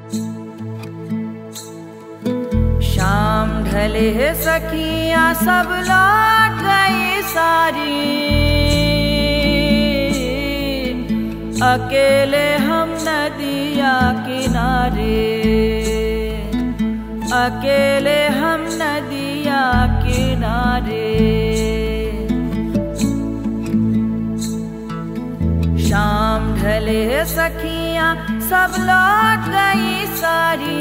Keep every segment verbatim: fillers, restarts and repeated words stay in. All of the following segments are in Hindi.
शाम ढले सखियां सब लौट गई सारी, अकेले हम नदिया किनारे, अकेले हम नदिया किनारे। शाम ढले सखियां सब लौट गई सारी,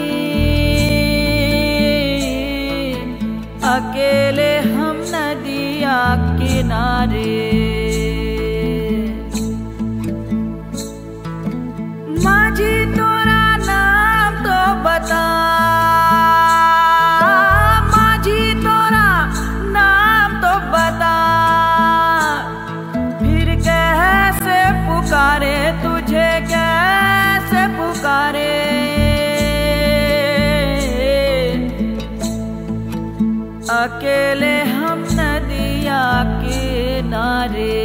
अकेले हम नदिया किनारे। माझी तोरा नाम तो बता, माझी तोरा नाम तो बता, फिर कैसे पुकारे तुझे, कैसे पुकारे। अकेले हम नदिया किनारे,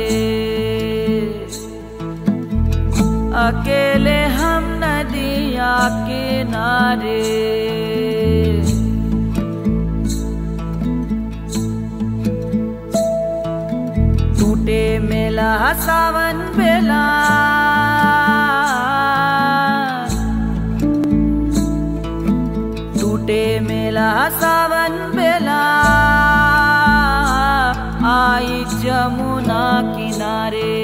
अकेले हम नदिया किनारे। टूटे मेला सावन बेला, टूटे मेला सावन बेला, आई जमुना किनारे,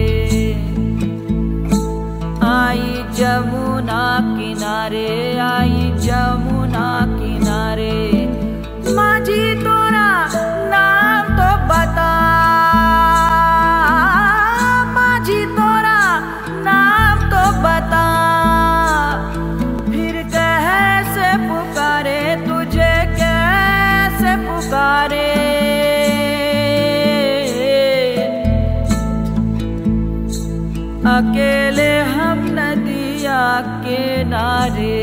आई जमुना किनारे, आई जमुना किनारे। माझी तोरा नाम तो बता, माझी तोरा नाम तो बता, फिर कैसे पुकारे तुझे, कैसे पुकारे। अकेले हम नदिया किनारे।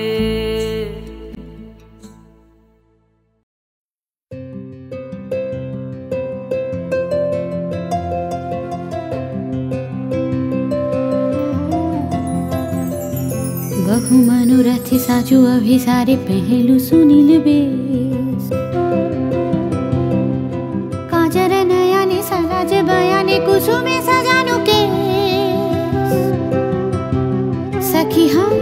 बहु मनोरथ साजू अभी सारे पहलू सुनील बेस, काजर नयने सराज बयाने कुसुमे सजानु के। सखी हम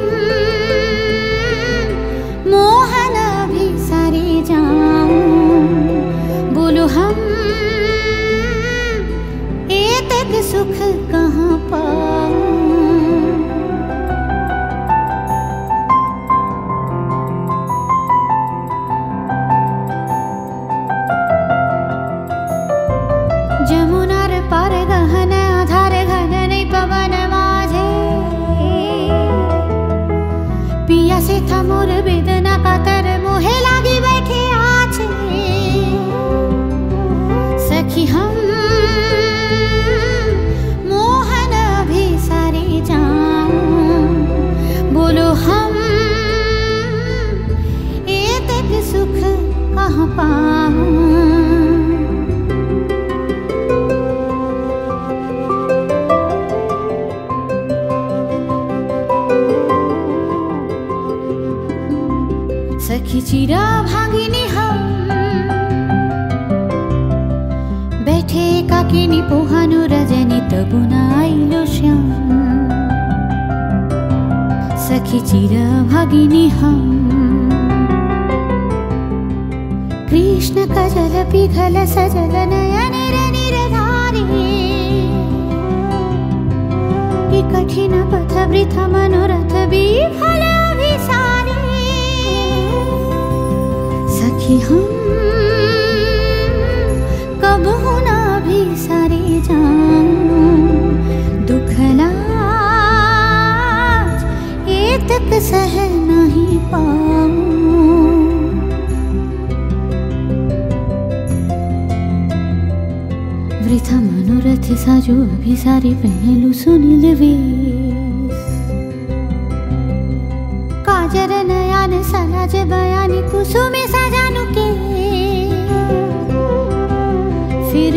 मोहन अभी सारे जाऊं, बोलो हम एतक सुख कहाँ पाऊं। जमुनार पार गहन आधार घन नहीं पवन माझे, पिया से था मोर वेदना कातर मोहे लागी बैठे आछे। सखी हम मोहन अभी सारे जाऊं, बोलो हम एतक सुख कहाँ पाऊं। सखी चिरा भागिनी हम बैठे काकिनी पोहानु रजनी तबुना आइलो श्याम। सखी चिरा भागिनी हम कृष्ण कजल पिघल सजल नयन निरधारी, कठिन पथ वृथ मनोरथ विफल अभिसारी। सखी हम कब होना भी सारे जाऊं, दुख लाज ये तक सह नहीं पाऊं। वृथा मनोरथ साजो अभी सारे पहलू सुनील वेश, काजर नयन सलाज बयानी कुसुमे सजानु के। फिर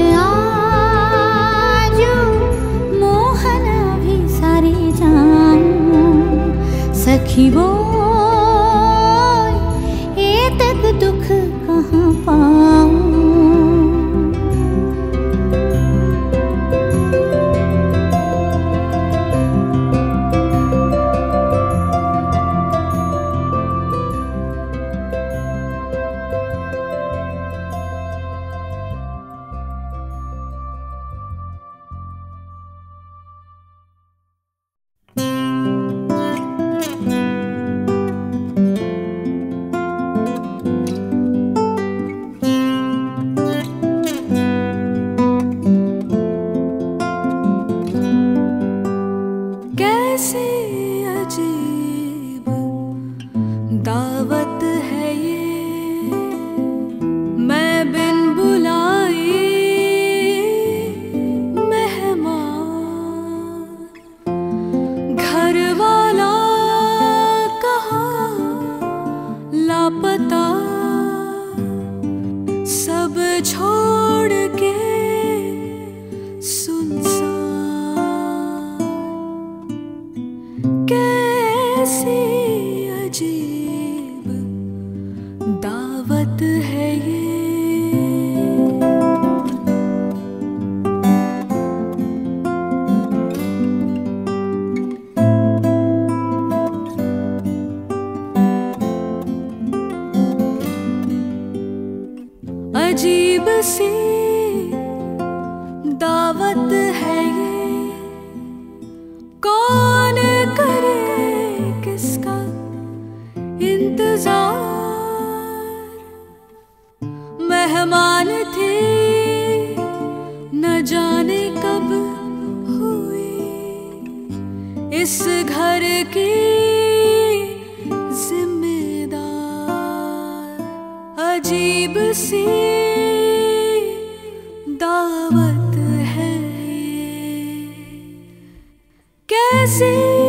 आजू मोहन भी सारे जाऊं, सखी वो दुख कहाँ पाऊं। अजीब सी दावत है ये, कौन करे किसका इंतजार। मेहमान थे न जाने कब हुई इस घर की जिम्मेदार। अजीब सी दावत है ये, कैसी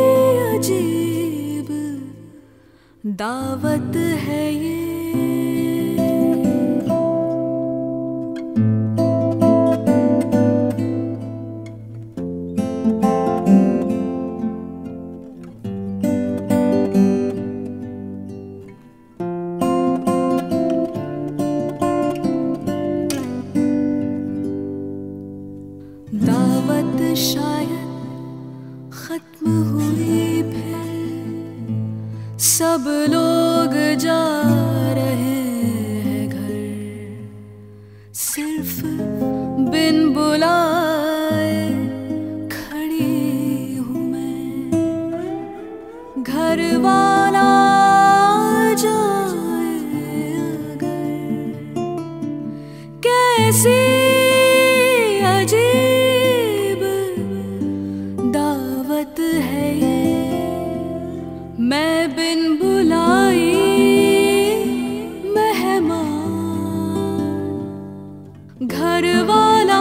अजीब दावत है ये। सब लोग जा रहे हैं घर, सिर्फ बिन बुलाए खड़ी हूँ मैं। घर वाला जाए अगर, कैसी अजीब दावत है ये। मैं बिन बुलाई मेहमान, घर वाला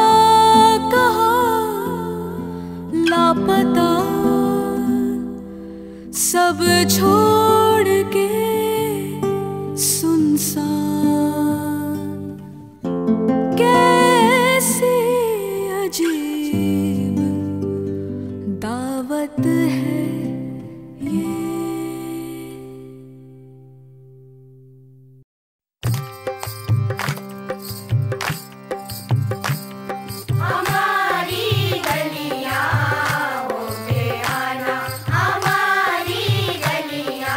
कहाँ लापता। सब छोड़ के सुनसान, कैसी अजीब दावत है। गलियां होके आना, हमारी गलियां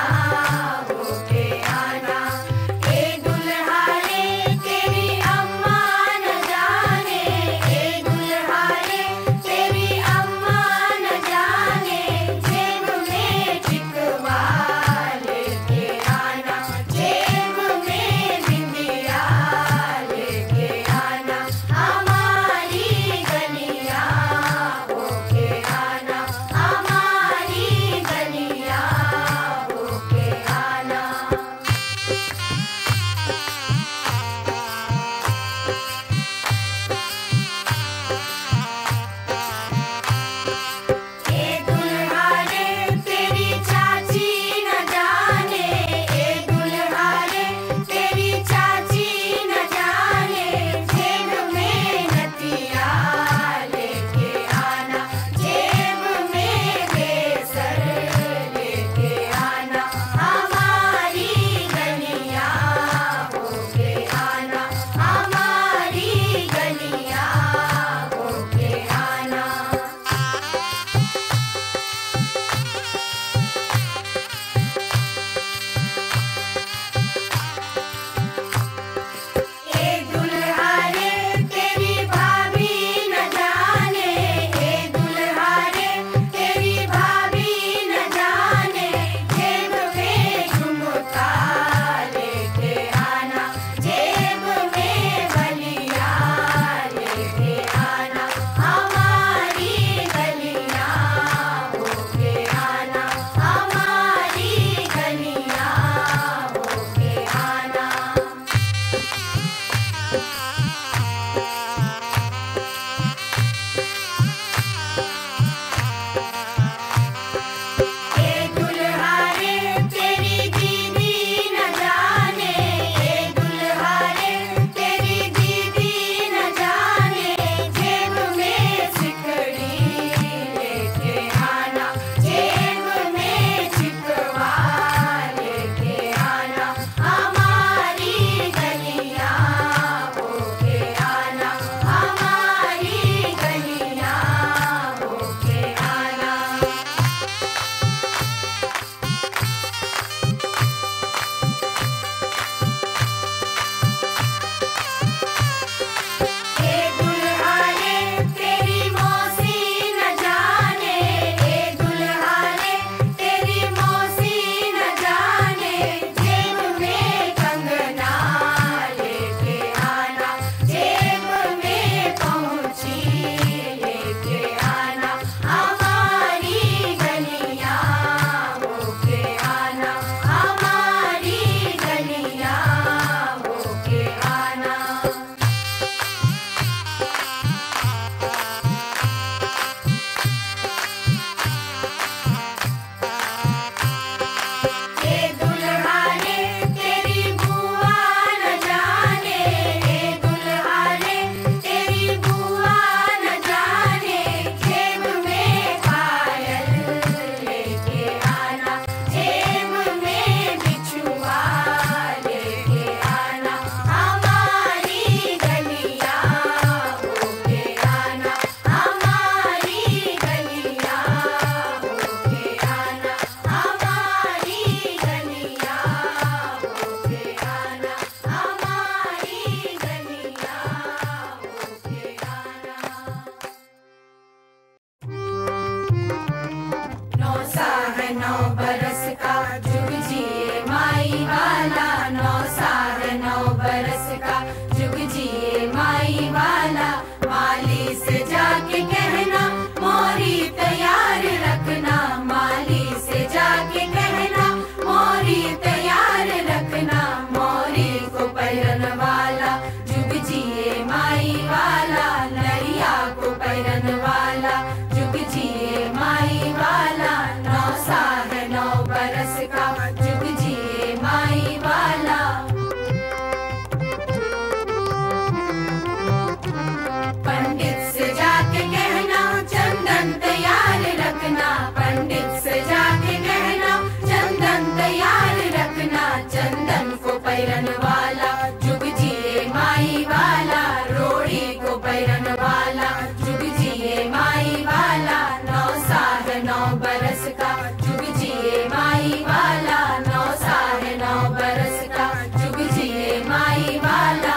पैरन वाला जुग जिए माई वाला, रोड़ी को पैरन वाला जुग जिए माई वाला, नौ साल नौ बरस का जुग जिए माई वाला, नौ साल नौ बरस का जुग जिए माई वाला।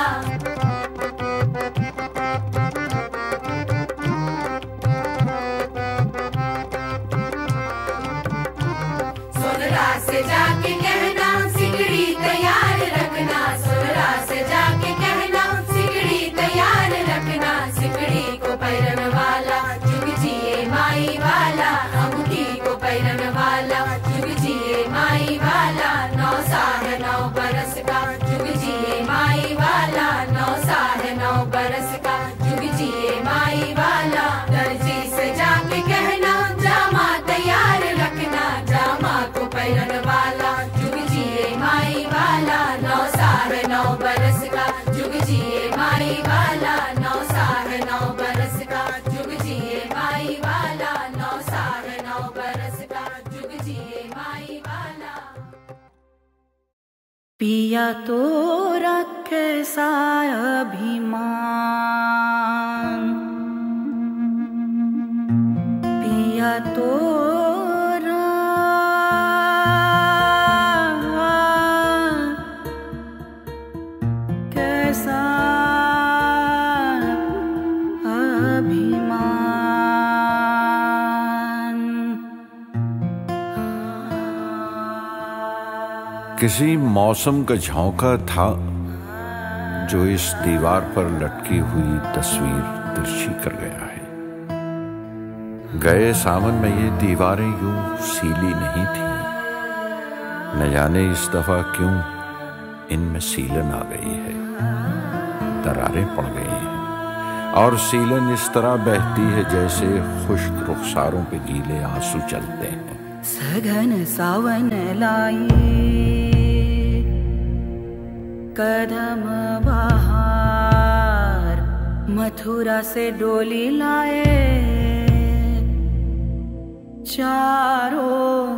सोनरा से जाके कहना सिकड़ी तैयार रखना, सोनरा से जाके कहना सिकड़ी तैयार रखना, सिकड़ी को पैरन वाला जुग जिए माई वाला, अंगूठी को पैरन वाला जुग जिए माई वाला, नौ साल नौ बरस का जुग जिए माई वाला, नौ साल नौ बरस का जुग जिए माई वाला। दर्जी से जाके कहना जामा तैयार रखना, जामा को पैरन वाला जुग जिए माई वाला, नौ साल नौ बरस का जुग जिए माई वाला, नौ साल नौ बरस का जुग जिए माई वाला, नौ साल नौ बरस का जुग जिए माई वाला। पिया तोरा कैसा अभिमान, पिया तोरा कैसा अभिमान। किसी मौसम का झोंका था जो इस दीवार पर लटकी हुई तस्वीर तिरछी कर गया है। गए सावन में ये दीवारें यूं सीली नहीं थी, न जाने इस दफा क्यों इनमें सीलन आ गई है, दरारें पड़ गई हैं और सीलन इस तरह बहती है जैसे खुश्क रुखसारों पे गीले आंसू चलते हैं। सघन सावन लाई कदम बहार, मथुरा से डोली लाए चारों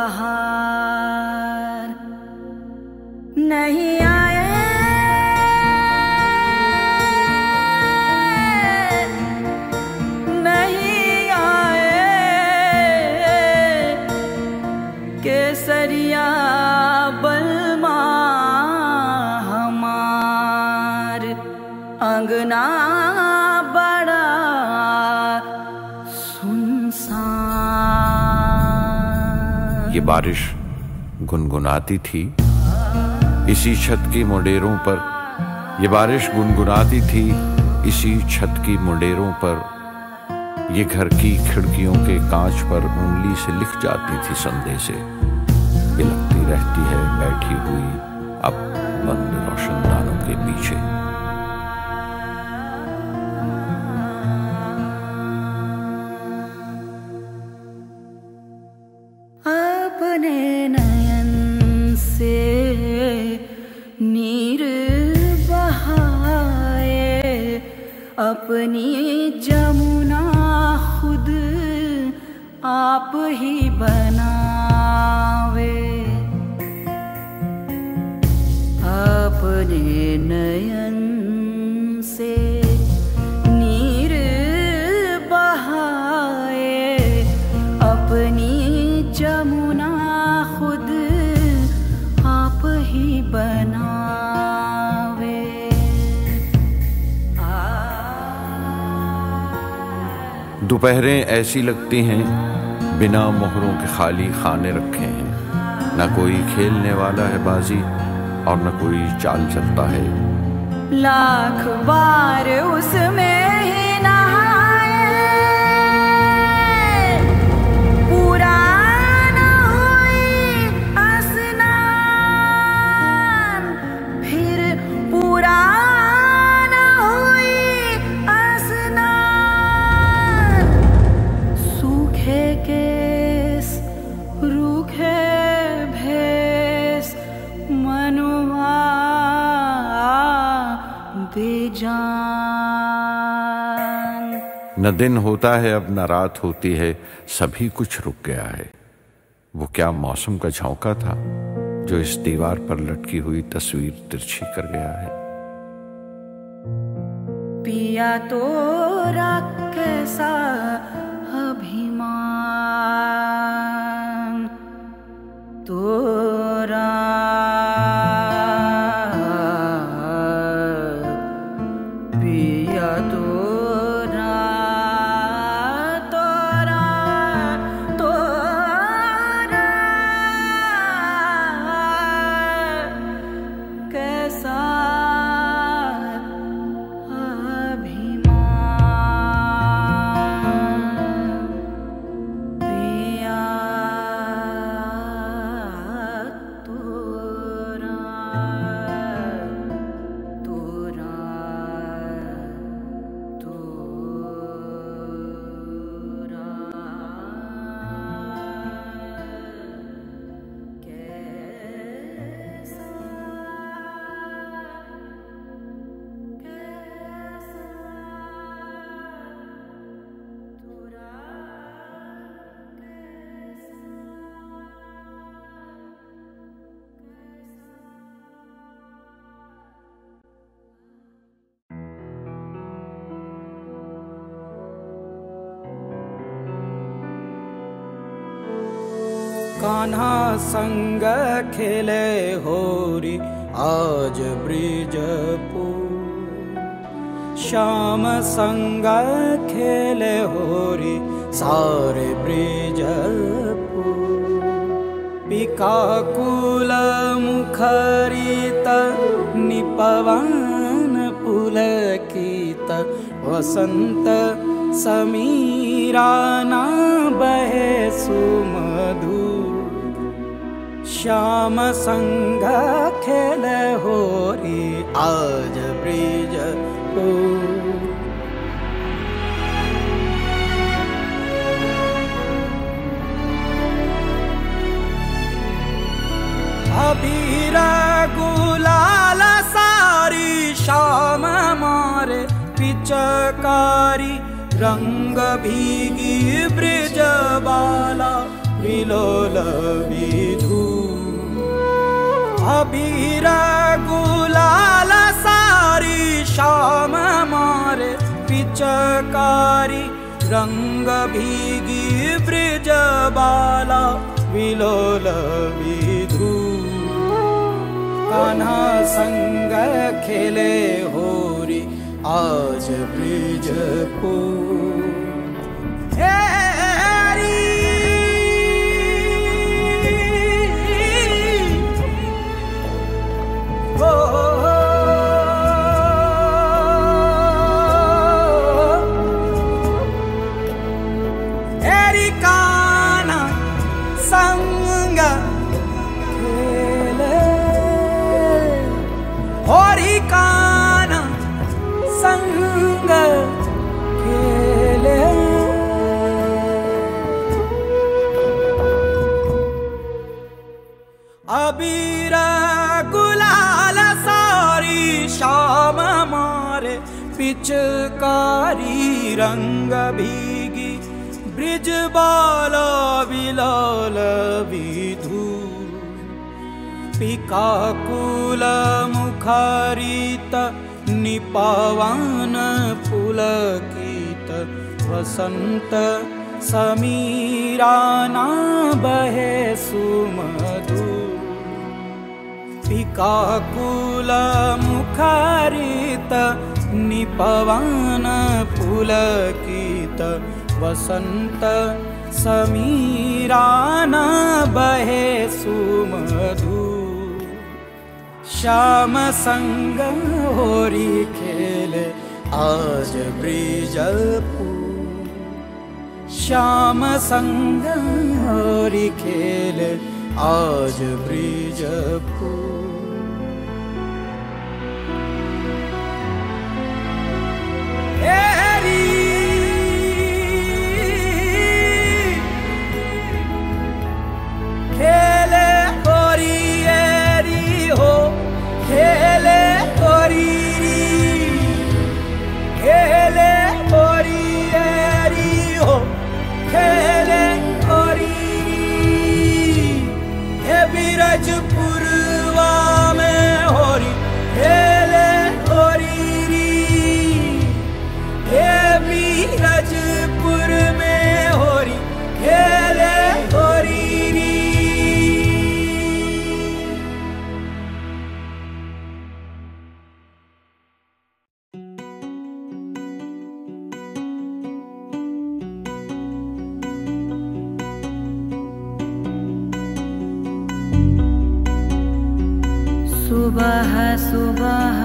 कहार, नहीं आए नहीं आए केसरिया बलमा हमार, अंगना बड़ा सुनसान। ये बारिश गुनगुनाती थी इसी छत की मुंडेरों पर, ये बारिश गुनगुनाती थी इसी छत की मुंडेरों पर, ये घर की खिड़कियों के कांच पर उंगली से लिख जाती थी संदेशे, बिलखती रहती है बैठी हुई अब बंद रोशनदानों के पीछे। अपने नयन से नीर बहाए, अपनी जमुना खुद आप ही बनावे, अपने नयन से नीर बहाए, अपनी जमुना खुद आप ही बनावे। दोपहरें ऐसी लगती हैं बिना मोहरों के खाली खाने रखे हैं, न कोई खेलने वाला है बाजी और न कोई चाल चलता है। लाख बार उसमें ही नहाए, पूरा न हुई स्नान, फिर पूरा न हुई स्नान, सूखे केस रूखे भेस मनुआ बेजान। न दिन होता है अब न रात होती है, सभी कुछ रुक गया है। वो क्या मौसम का झोंका था जो इस दीवार पर लटकी हुई तस्वीर तिरछी कर गया है। पिया तोरा कैसा अभिमान, तोरा पिया तोरा तोरा तोरा कैसा कान्हा संग खेले होरी आज ब्रिजपुर, श्याम संग खेले होरी सारे ब्रिजपुर। पिकाकुल मुखरित निपवन पुलकित, वसंत समीरा ना बहे सुमधुर। श्याम संग खेले होरी आज ब्रिजपुर। अबीर गुलाल सारी श्याम मारे पिचकारी, रंग भीगी ब्रिज बाला विलोल विधु। अबीर गुलाल सारी श्याम मारे पिचकारी, रंग भीगी ब्रिज बाला विलोल विधु। कान्हा संग खेले होरी आज ब्रिजपुर। अबीर गुलाल सारी श्याम मारे पिचकारी, रंग भीगी ब्रिज बाला विलोल विधु। पिकाकुल मुखरित निपवन पुलकित, वसंत समीरा ना बहे सुमधुर। पिकाकुल मुखरित निपवन पुलकित, वसंत समीरा ना बहे सुमधुर। श्याम संग होरी खेले आज ब्रिजपुर। श्याम संग होरी खेले आज ब्रिजपुर। खेले होरी एरी हो, खेले होरी, खेले होरी एरी हो, खेले होरी। हे बीरा ब्रजपुरवा में होरी खेले होरी री, हे बीरजपुर में होरी खेले होरी री। सुबह सुबह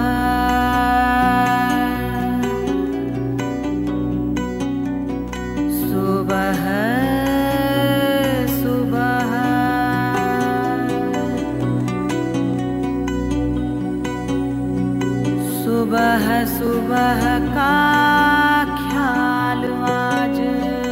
सुबह सुबह सुबह सुबह का ख्याल आज,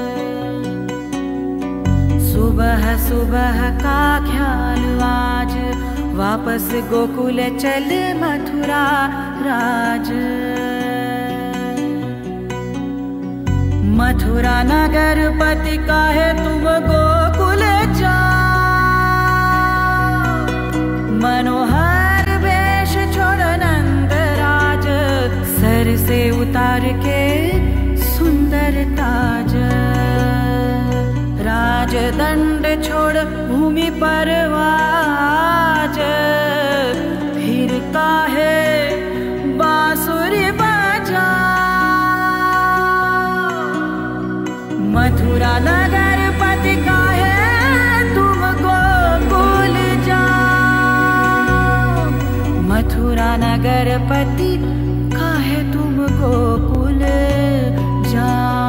सुबह सुबह का ख्याल आज, वापस गोकुल चल मथुरा राज। मथुरा नगरपति काहे तुम गोकुल जाओ, मनोहर वेश छोड़ नंदराज, सर से उतार के सुंदर ताज, राजदंड छोड़ भूमि पर आज, फिर काहे बांसुरी बजा। मथुरा नगरपति काहे तुम गोकुल जाओ, मथुरा नगरपति काहे तुम गोकुल जाओ।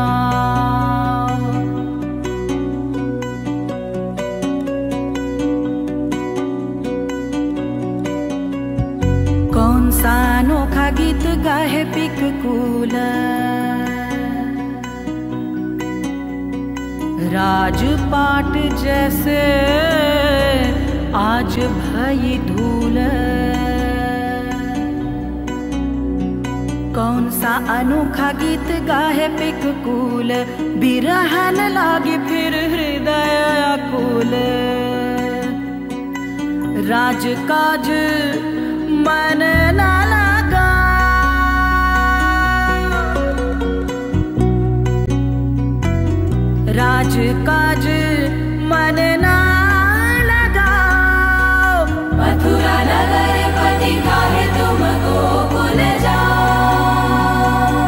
कौन सा अनोखा गीत गाहे पिककूल, राजपाट जैसे आज भई धूल। कौन सा अनोखा गीत गाहे पिककूल, बिरहन लागे फिर हृदय आकुल। राजकाज मन ना लगा, राजकाज मन ना लगा। मथुरा नगरपति काहे तुम गोकुल जाओ,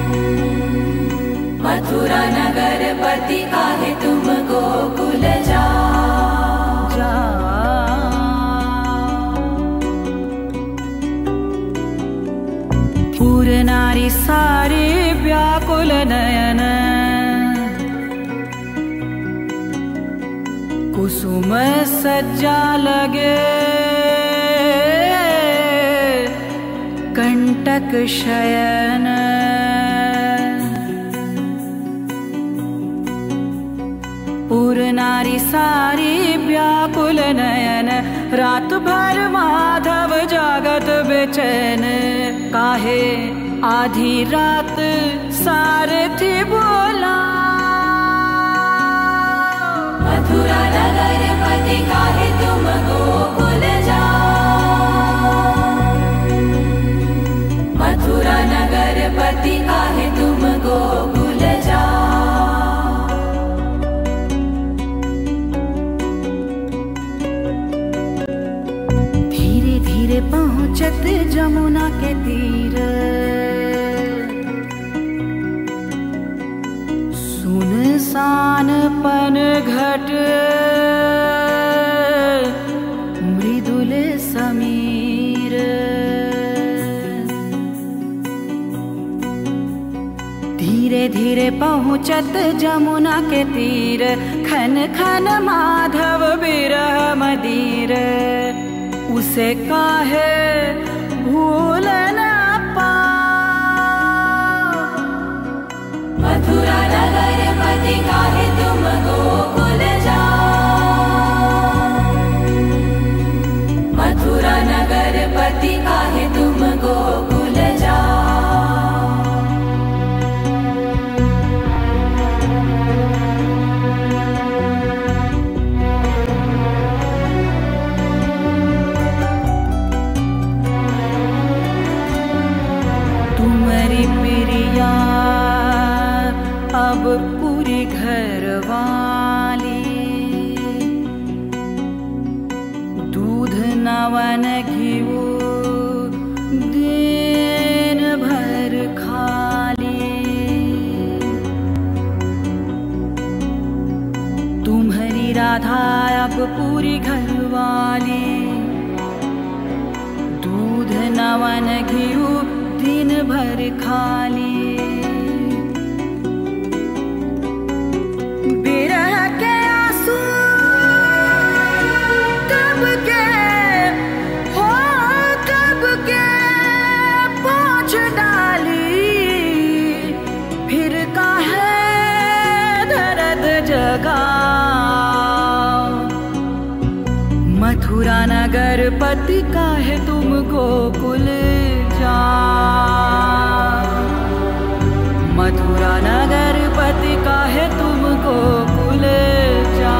मथुरा नगरपति काहे तुम गोकुल जाओ जाओ। पूर नारी सारी व्याकुल नयन, कुसुम सज्जा लगे कंटक शयन। पूर नारी सारी व्याकुल नयन, रात भर माधव जागत बेचैन। काहे आधी रात सारथी बोला, मथुरा नगरपति काहे तुम गोकुल जाओ, मथुरा नगरपति काहे तुम गोकुल जाओ। धीरे धीरे पहुँचत जमुना के तीर, सुनसान पन घट मृदुल समीर। धीरे धीरे पहुँचत जमुना के तीर, खन खन माधव बिरह मदीर। उसे काहे भूल न पा, मथुरा नगरपति काहे तुम गोकुल जाओ, मथुरा नगरपति काहे तुम गोकुल जाओ। नवन घिऊ दिन भर खाली। तुम्हारी राधा अब पूरी घरवाली, दूध नवन घिऊ दिन भर खाली। बिरह के आंसू कब के हो कब के पोंछ डाली, फिर काहे दर्द जगा। मथुरा नगर पति काहे तुम गोकुल जा। मथुरा नगर पति काहे तुम गोकुल जा।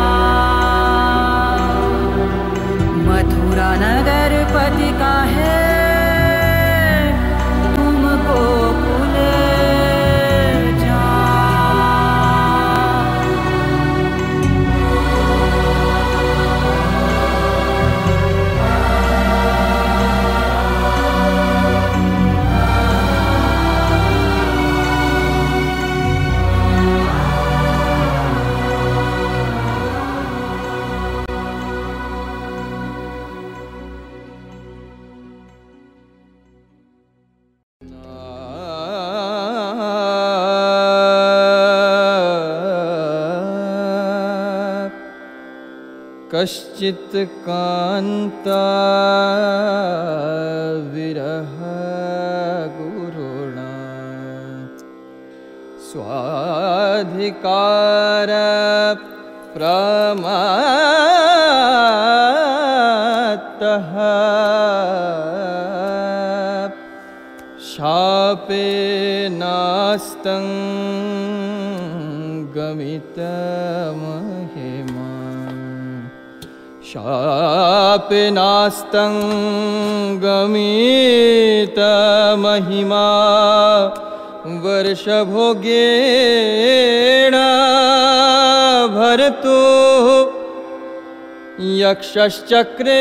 मथुरा नगर पति काहे तुम गोकुल जा। कश्चित् कान्ता विरह गुरुणा स्वाधिकार प्रमातः शापे नास्तं गमितमहिमा। शापे नास्तं गमितमहिमा वर्षभोगेण भरतो यक्षश्चक्रे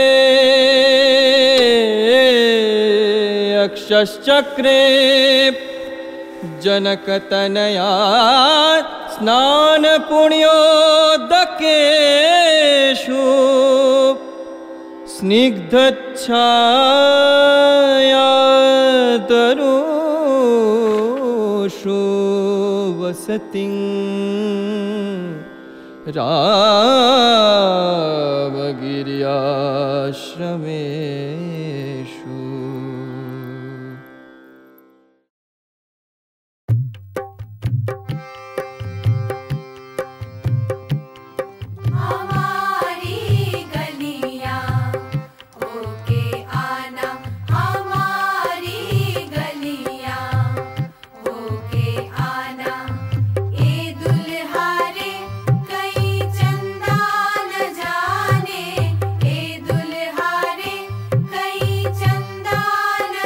यक्षश्चक्रे जनकतनया स्नान पुण्योदकेषु स्निग्धच्छायातरुषु वसतिं रामगिर्याश्रमेषु। चंदा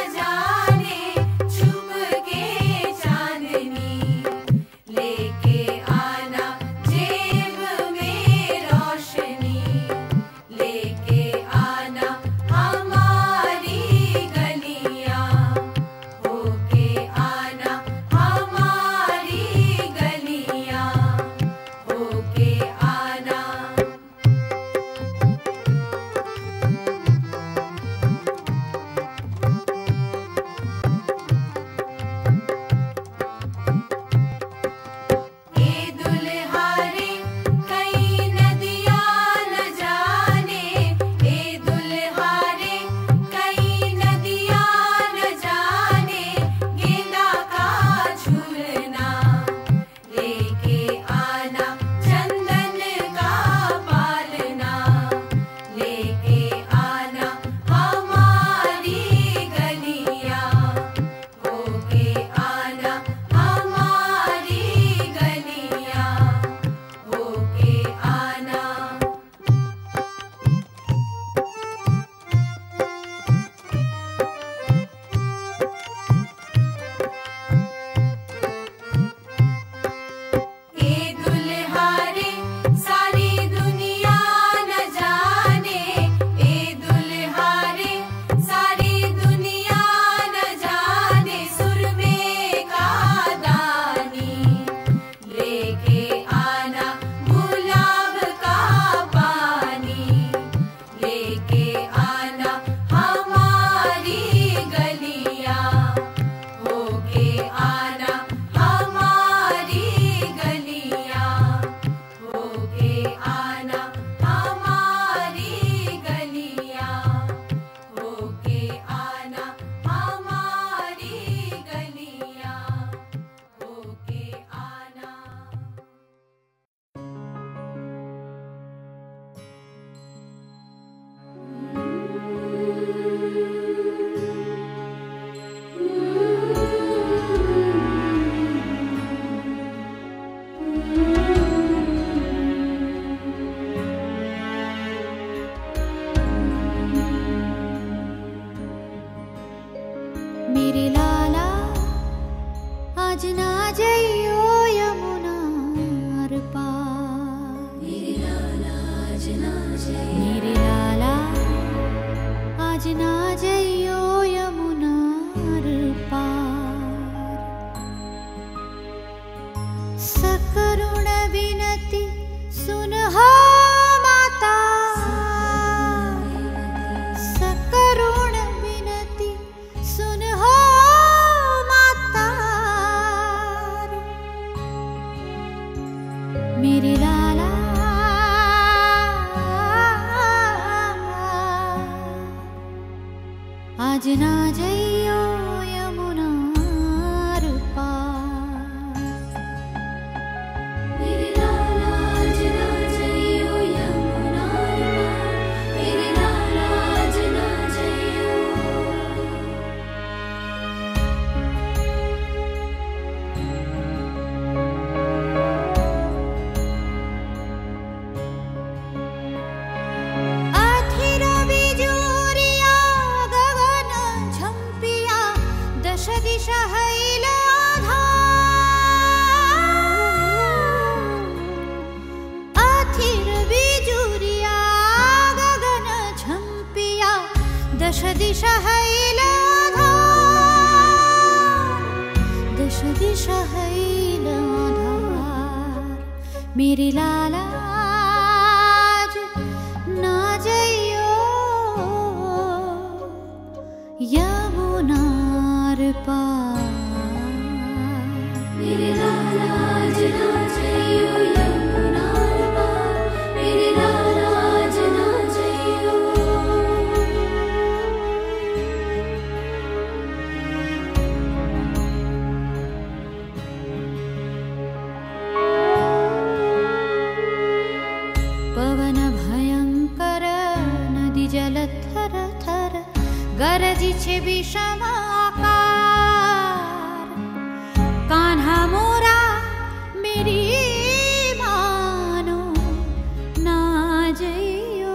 आज ना जइयो यमुनार पार। मेरे लाला आज ना जइयो यमुनार पार, मेरे लाला आज ना जइयो। आथिर बिजुरिया गगन झंपिया, दश दिशा हैल आधार। आथिर बिजुरिया गगन झंपिया, दश दिशा हैल आधार। दश दिशा हैल आधार। मेरे लाला आज ना जइयो यमुनार पार। मेरे लाला आज ना जइयो यमुनार पार, मेरे लाला आज ना जइयो। पवन भयंकर नदी जल थर थर, गरजिछे विषम आकार। कान्हा मोरा मेरी मानो, ना जइयो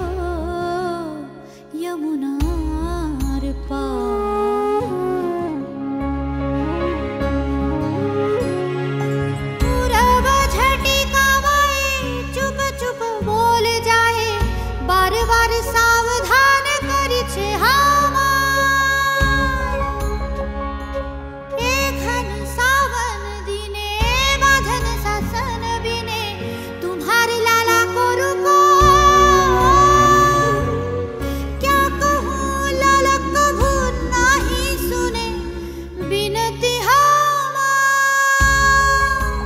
यमुनार पार। पूरब झटिका वाए चुप चुप बोल जाए, बार बार सावधान करिछे हमार। एखन सावन दिने बाधन शासन बिने, तुम्हार लाला को रुको। क्या कहूँ लाला कभू नहीं सुने, बिनती हमार।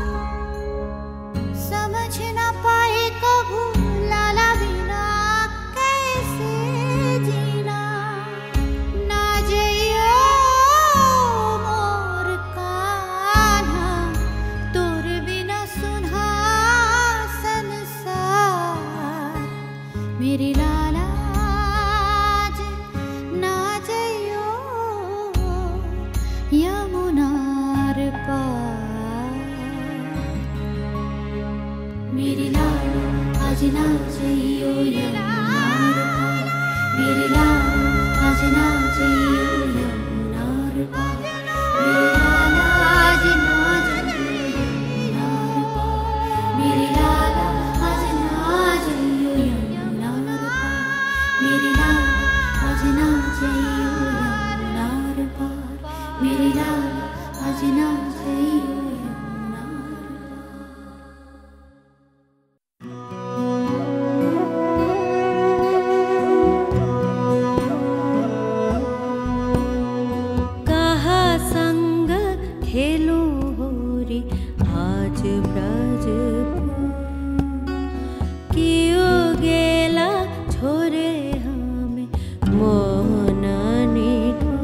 समझ न पाए कभू लाला बिना कैसे जीना। ना जइयो मोर कान्हा, तोर बिना सुना संसार। मेरे लाला आज ना जइयो यमुनार पार। मेरे लाला आज ना जइयो यमुनार पार, मेरे लाला आज ना जइयो यमुनार पार। मेरे लाला आज ना जइयो यमुनार पार, मेरे लाला आज ना जइयो यमुनार पार। मेरे लाला आज ना जइयो यमुनार पार, मेरे लाला आज ना जइयो यमुनार पार। कहा संग खेलो होरी आज ब्रजपुर, कियो गेला छोरे हमें मोहन निठुर।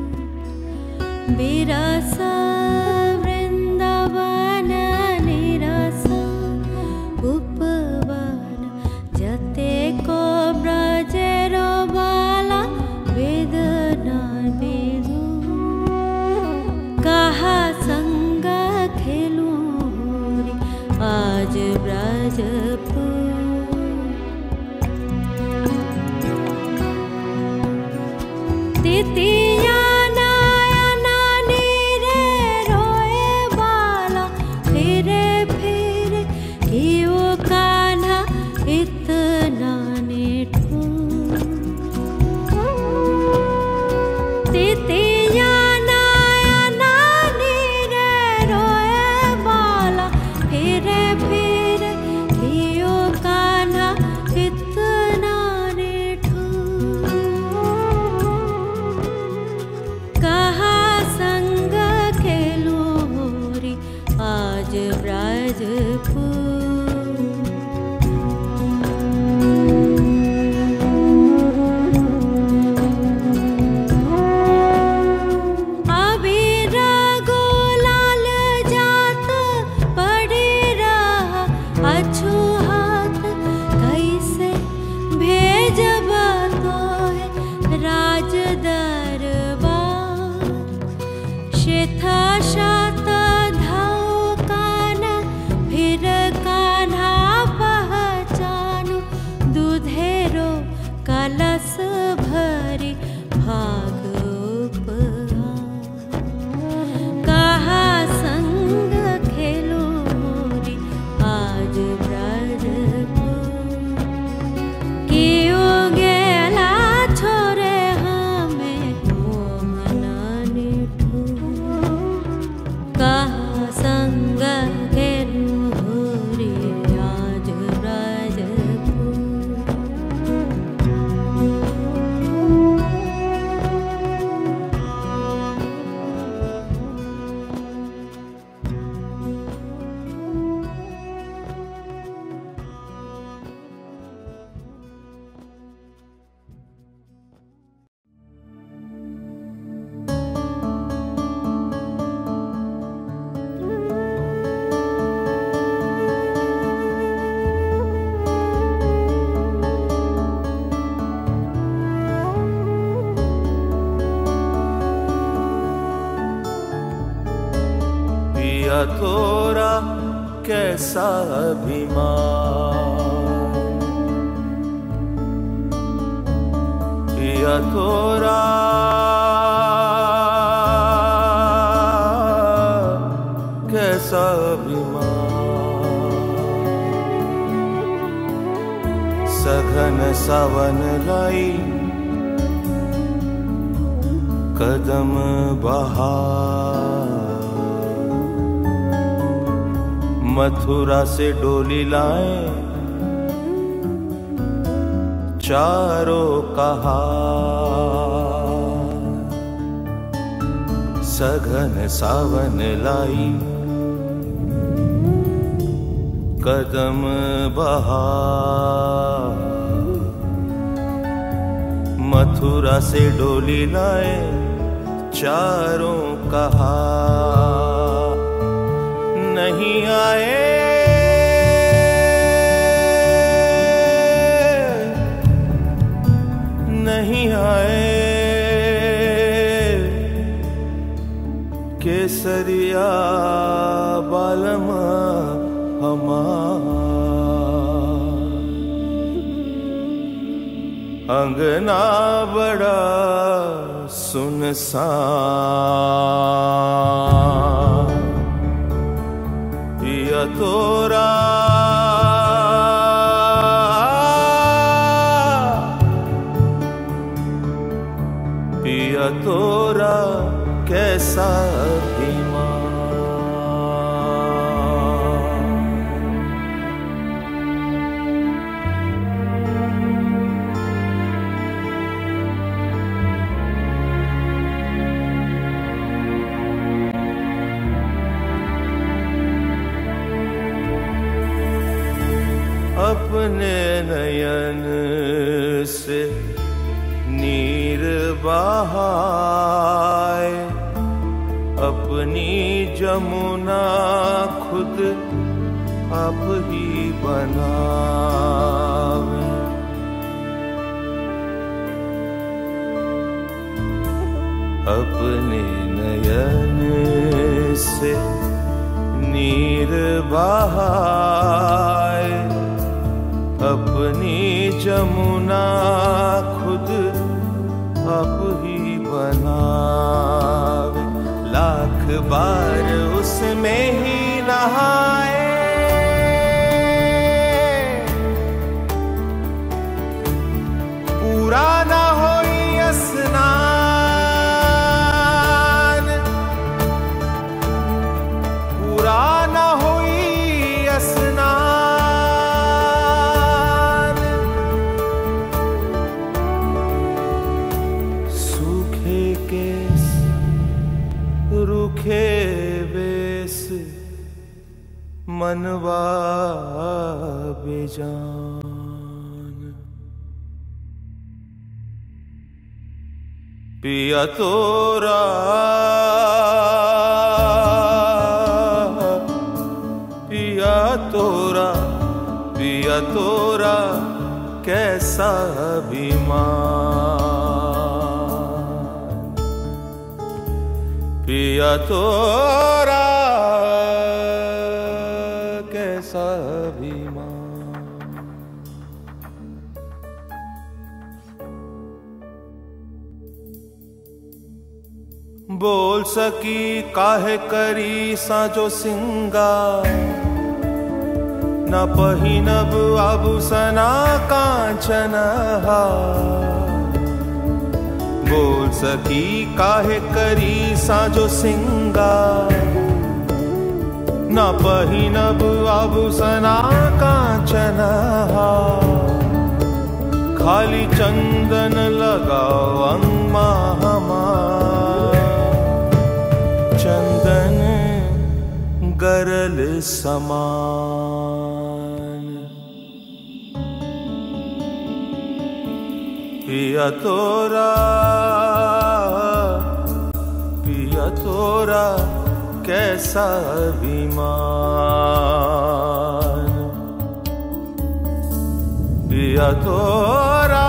बिरसा वृंदावन निरसा, उपवन जते को ब्रजेर बाला, वेदना विधु। कहा संग खेलू होरी आज ब्रजपुर। तितिया नयना नीरे रोए बाला, फिरे फिरे कियो कान्हा इतना निठुर। तितिया नयना नीरे रोए बाला, फिरे फिरे कियो कान्हा इतना निठुर। पिया तोरा कैसा अभिमान, पिया तोरा कैसा अभिमान। सघन सावन लाई कदम बहार, मथुरा से डोली लाए चारों कहार। सघन सावन लाई कदम बहार, मथुरा से डोली लाए चारों कहार। नहीं आए नहीं आए केसरिया बालमा हमार। अंगना बड़ा सुनसान, पिया तोरा पिया तोरा कैसा अभिमान। अपने नयन से नीर बहाए, अपनी जमुना खुद आप ही बनावे। अपने नयन से नीर बहाए, अपनी जमुना खुद आप ही बनावे। लाख बार उसमें ही नहाए, पूरा ना होई स्नान, पूरा ना होई स्नान। सूखे केस रूखे वेश मनवा बेजान। पिया तोरा पिया तोरा पिया तोरा कैसा अभिमान। पिया तोरा कैसा अभिमान। बोल सकी काहे करी साजो सिंगार, न पहिनब आभूषणा कांचनहार। बोल सकी काहे करी साजो सिंगार, न पहिनब आभूषणा कांचनहार। खाली चंदन लगाओ अंगमा हमार, चंदन गरल समान। पिया तोरा पिया तोरा कैसा अभिमान। पिया तोरा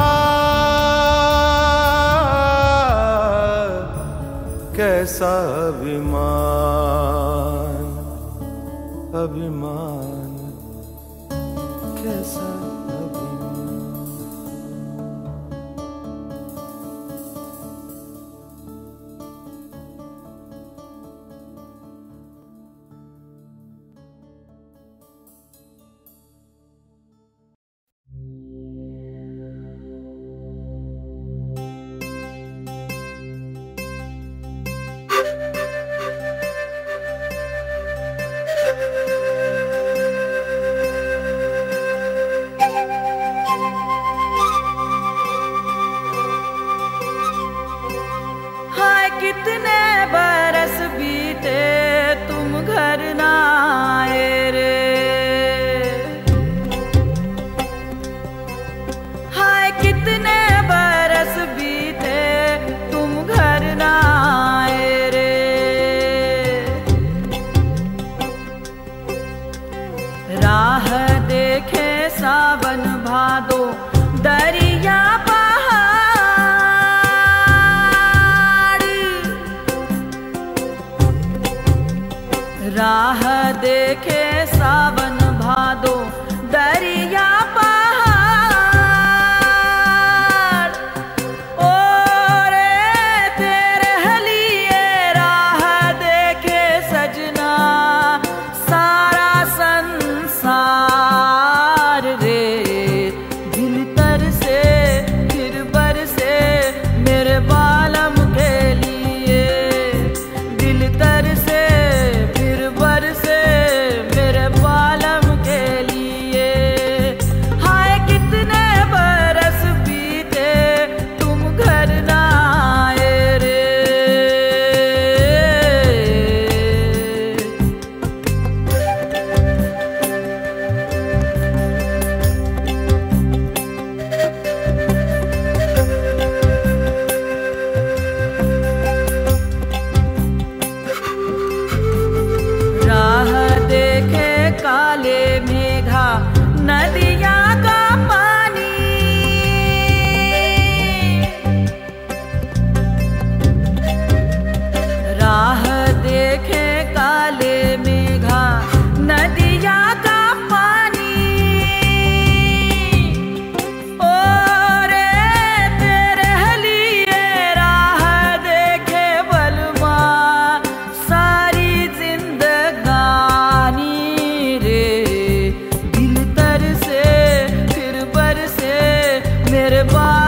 कैसा अभिमान।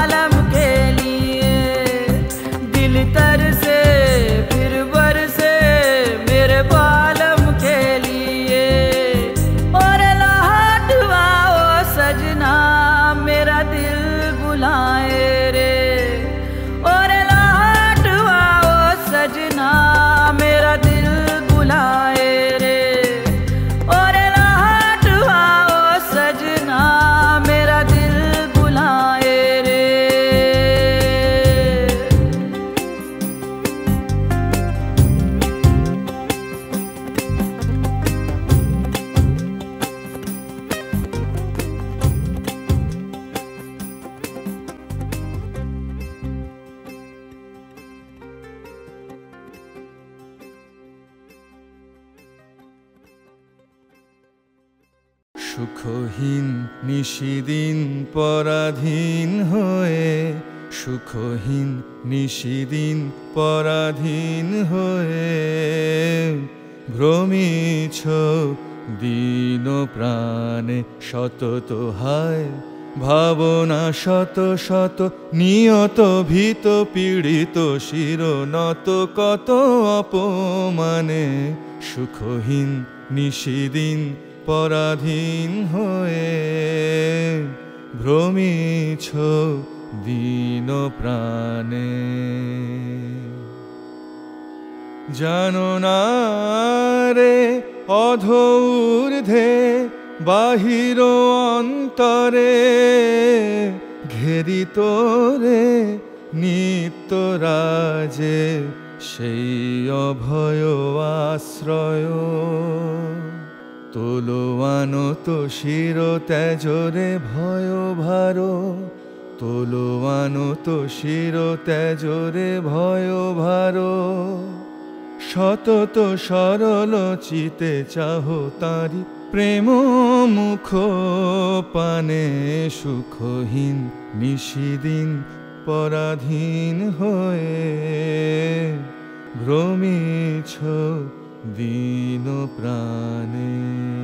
बालम के लिए दिल तर से फिर बरसे मेरे बालम के लिए। और लाहट आओ सजना मेरा दिल बुलाए रे। और लाहट आओ सजना मेरा दिल बुलाए रे। और लाहट आओ सजना मेरा दिल बुलाए रे। সুখহীন নিশিদিন পরাধীন হয়ে, সুখহীন নিশিদিন পরাধীন হয়ে ভ্রমিছ দীন প্রাণে শতত হায় ভাবনা শত শত নিয়ত ভীত পীড়িত শিরনত কত অপমানে। সুখহীন নিশিদিন পরাধীন হয়ে ভ্রমিছ দীন প্রাণে। জানো না রে অধূর্ধ্বে বাহির অন্তরে ঘেরিত রে নিত্য রাজে সেই অভয় আশ্রয়। তোলোয়ানো তো শির ত্যাজরে ভয় ভার, তোলোয়ানো তো শির ত্যাজরে ভয় ভার। সতত সরল চিতে চাহ তারি প্রেম মুখ পানে। সুখহীন নিশিদিন পরাধীন হয়ে ভ্রমিছ দীন প্রাণে।